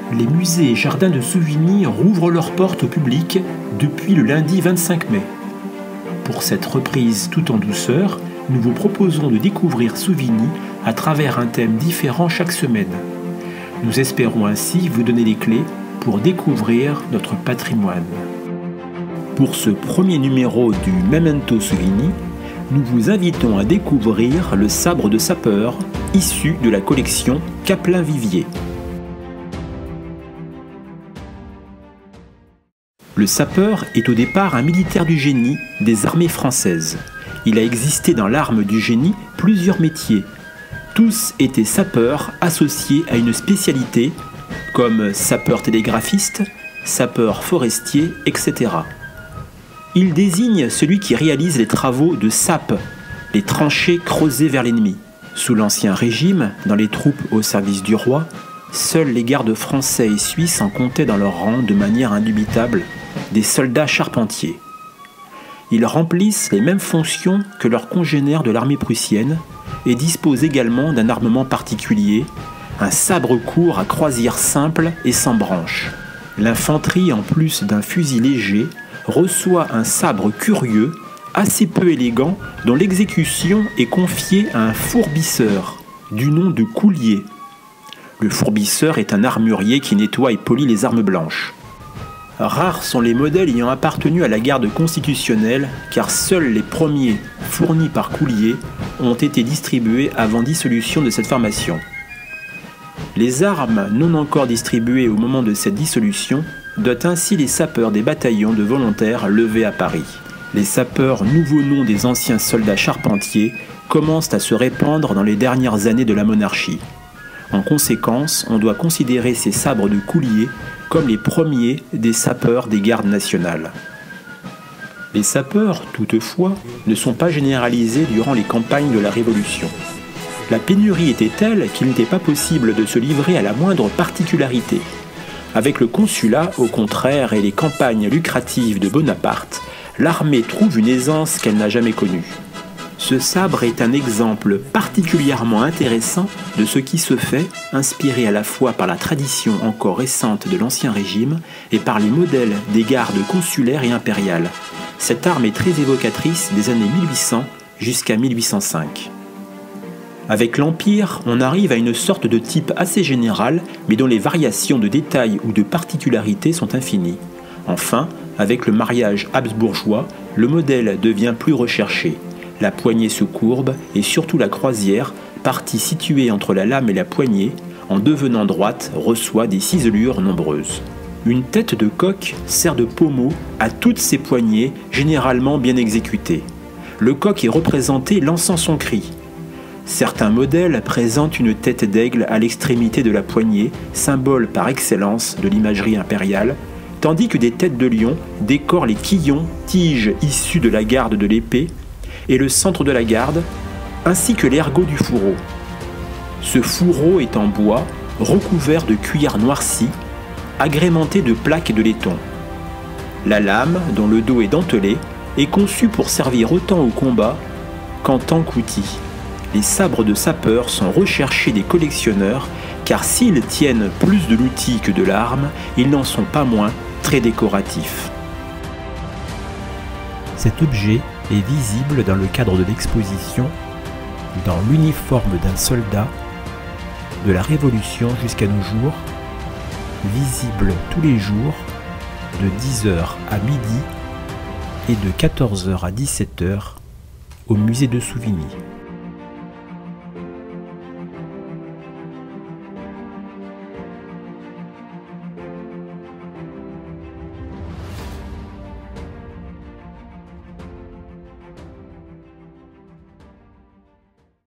Les musées et jardins de Souvigny rouvrent leurs portes au public depuis le lundi 25 mai. Pour cette reprise tout en douceur, nous vous proposons de découvrir Souvigny à travers un thème différent chaque semaine. Nous espérons ainsi vous donner les clés pour découvrir notre patrimoine. Pour ce premier numéro du Memento Souvigny, nous vous invitons à découvrir le sabre de sapeur issu de la collection Caplin-Vivier. Le sapeur est au départ un militaire du génie des armées françaises. Il a existé dans l'arme du génie plusieurs métiers. Tous étaient sapeurs associés à une spécialité comme sapeur télégraphiste, sapeur forestier, etc. Il désigne celui qui réalise les travaux de sape, les tranchées creusées vers l'ennemi. Sous l'Ancien Régime, dans les troupes au service du roi, seuls les gardes français et suisses en comptaient dans leur rang de manière indubitable des soldats charpentiers. Ils remplissent les mêmes fonctions que leurs congénères de l'armée prussienne et disposent également d'un armement particulier, un sabre court à croisière simple et sans branche. L'infanterie, en plus d'un fusil léger, reçoit un sabre curieux, assez peu élégant, dont l'exécution est confiée à un fourbisseur, du nom de coulier. Le fourbisseur est un armurier qui nettoie et polit les armes blanches. Rares sont les modèles ayant appartenu à la garde constitutionnelle, car seuls les premiers, fournis par Coulier, ont été distribués avant dissolution de cette formation. Les armes non encore distribuées au moment de cette dissolution dotent ainsi les sapeurs des bataillons de volontaires levés à Paris. Les sapeurs, nouveaux noms des anciens soldats charpentiers, commencent à se répandre dans les dernières années de la monarchie. En conséquence, on doit considérer ces sabres de Coulier comme les premiers des sapeurs des gardes nationales. Les sapeurs, toutefois, ne sont pas généralisés durant les campagnes de la Révolution. La pénurie était telle qu'il n'était pas possible de se livrer à la moindre particularité. Avec le consulat, au contraire, et les campagnes lucratives de Bonaparte, l'armée trouve une aisance qu'elle n'a jamais connue. Ce sabre est un exemple particulièrement intéressant de ce qui se fait, inspiré à la fois par la tradition encore récente de l'Ancien Régime et par les modèles des gardes consulaires et impériales. Cette arme est très évocatrice des années 1800 jusqu'à 1805. Avec l'Empire, on arrive à une sorte de type assez général, mais dont les variations de détails ou de particularités sont infinies. Enfin, avec le mariage habsbourgeois, le modèle devient plus recherché. La poignée se courbe et surtout la croisière, partie située entre la lame et la poignée, en devenant droite, reçoit des ciselures nombreuses. Une tête de coq sert de pommeau à toutes ces poignées, généralement bien exécutées. Le coq est représenté lançant son cri. Certains modèles présentent une tête d'aigle à l'extrémité de la poignée, symbole par excellence de l'imagerie impériale, tandis que des têtes de lion décorent les quillons, tiges issues de la garde de l'épée, et le centre de la garde, ainsi que l'ergot du fourreau. Ce fourreau est en bois, recouvert de cuir noirci, agrémenté de plaques de laiton. La lame, dont le dos est dentelé, est conçue pour servir autant au combat qu'en tant qu'outil. Les sabres de sapeur sont recherchés des collectionneurs, car s'ils tiennent plus de l'outil que de l'arme, ils n'en sont pas moins très décoratifs. Cet objet est visible dans le cadre de l'exposition dans l'uniforme d'un soldat de la Révolution jusqu'à nos jours, visible tous les jours de 10h à midi et de 14h à 17h au musée de Souvigny.